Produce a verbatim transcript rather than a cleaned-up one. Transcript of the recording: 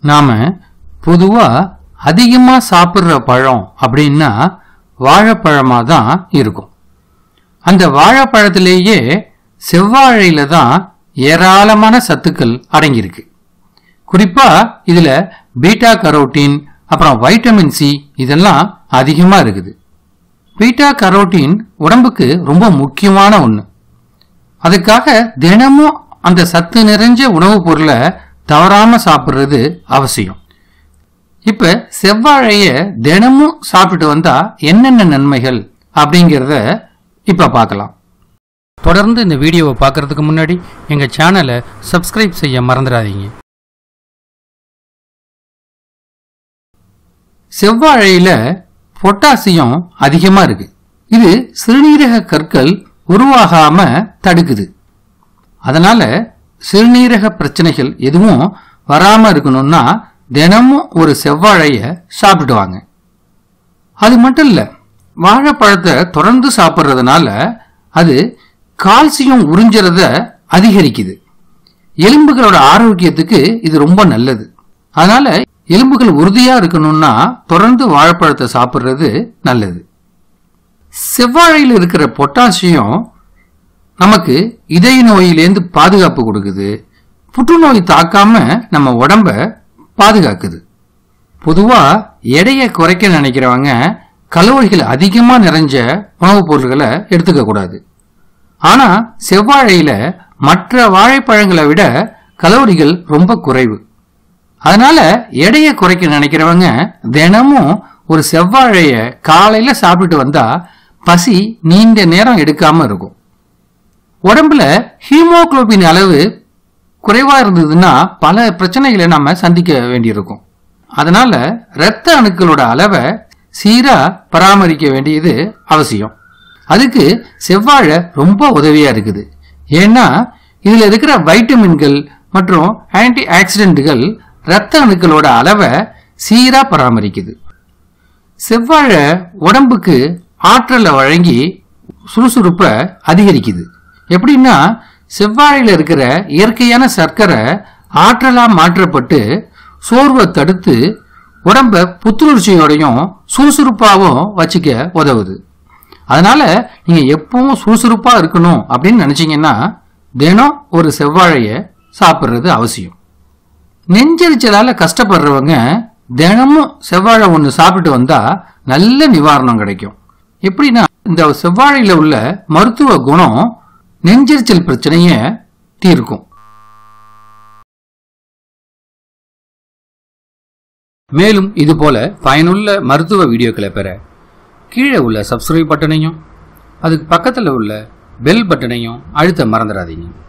நாம பொதுவா அதிகமா சாப்பிடுற பழம் அப்படின்னா வாழைப்பழமா தான் இருக்கும். அந்த வாழைப்பழத்திலேயே செவ்வாழையில தான் ஏராளமான சத்துக்கள் அடங்கியிருக்கு. குறிப்பா இதுல பீட்டா கரோட்டின் அப்புறம் வைட்டமின் சி இதெல்லாம் அதிகமா இருக்குது. பீட்டா கரோட்டின் உடம்புக்கு ரொம்ப முக்கியமான ஒண்ணு. அதுக்காக தினமும் அந்த சத்து நிறைஞ்ச உணவுப் பொருளை தவறாம சாப்பிடுறது அவசியம். இப்ப செவ்வாழைய தினமும் சாப்பிட்டு வந்தா என்னென்ன நன்மைகள் அப்படிங்கிறத இப்ப பார்க்கலாம். தொடர்ந்து இந்த வீடியோவை பார்க்கறதுக்கு முன்னாடி எங்க சேனலை சப்ஸ்கிரைப் செய்ய மறந்துடாதீங்க. செவ்வாழையில பொட்டாசியம் அதிகமா இருக்கு. இது சிறுநீரக கற்கள் உருவாகாம தடுக்குது. அதனால சிறுநீரக பிரச்சனைகள் எதுவும் வராம இருக்கணும்னா தினமும் ஒரு செவ்வாழைய சாப்பிடுவாங்க. அது மட்டும் இல்ல, வாழைப்பழத்தை தொடர்ந்து சாப்பிட்றதுனால அது கால்சியம் உறிஞ்சறத அதிகரிக்குது. எலும்புகளோட ஆரோக்கியத்துக்கு இது ரொம்ப நல்லது. அதனால எலும்புகள் உறுதியா இருக்கணும்னா தொடர்ந்து வாழைப்பழத்தை சாப்பிடுறது நல்லது. செவ்வாழையில் இருக்கிற பொட்டாசியம் நமக்கு இதய நோயிலேருந்து பாதுகாப்பு கொடுக்குது. புற்றுநோய் தாக்காம நம்ம உடம்ப பாதுகாக்குது. பொதுவா எடையை குறைக்க நினைக்கிறவங்க கலோரிகள் அதிகமா நிறைஞ்ச உணவுப் பொருட்களை எடுத்துக்க கூடாது. ஆனா செவ்வாழையில மற்ற வாழைப்பழங்களை விட கலோரிகள் ரொம்ப குறைவு. அதனால எடையை குறைக்க நினைக்கிறவங்க தினமும் ஒரு செவ்வாழைய காலையில சாப்பிட்டு வந்தா பசி நீண்ட நேரம் எடுக்காம இருக்கும். உடம்புல ஹீமோகுளோபின் அளவு குறைவா இருந்ததுன்னா பல பிரச்சனைகளை நாம சந்திக்க வேண்டியிருக்கும். அதனால இரத்த அணுக்களோட அளவை சீரா பராமரிக்க வேண்டியது அவசியம். அதுக்கு செவ்வாழை ரொம்ப உதவியா இருக்குது. ஏன்னா இதுல இருக்கிற வைட்டமின்கள் மற்றும் ஆன்டி ஆக்சிடென்ட்கள் இரத்த அணுக்களோட அளவை சீரா பராமரிக்குது. செவ்வாழை உடம்புக்கு ஆற்றலை வழங்கி சுறுசுறுப்பை அதிகரிக்குது. எப்படின்னா செவ்வாழையில இருக்கிற இயற்கையான சர்க்கரை ஆற்றலா மாற்றப்பட்டு சோர்வை தடுத்து உடம்ப புத்துணர்ச்சியோடையும் சுறுசுறுப்பாவும் வச்சுக்க உதவுது. அதனால நீங்க எப்பவும் சுறுசுறுப்பா இருக்கணும் அப்படின்னு நினைச்சீங்கன்னா தினம் ஒரு செவ்வாழைய சாப்பிடுறது அவசியம். நெஞ்செரிச்சலால கஷ்டப்படுறவங்க தினமும் செவ்வாழை ஒன்று சாப்பிட்டு வந்தா நல்ல நிவாரணம் கிடைக்கும். எப்படின்னா இந்த செவ்வாழையில உள்ள மருத்துவ குணம் நெஞ்செரிச்சல் பிரச்சனைய தீர்க்கும். மேலும் இது போல பயனுள்ள மருத்துவ வீடியோக்களை பெற கீழே உள்ள சப்ஸ்கிரைப் பட்டனையும் அதுக்கு பக்கத்தில் உள்ள பெல் பட்டனையும் அழுத்த மறந்துடாதீங்க.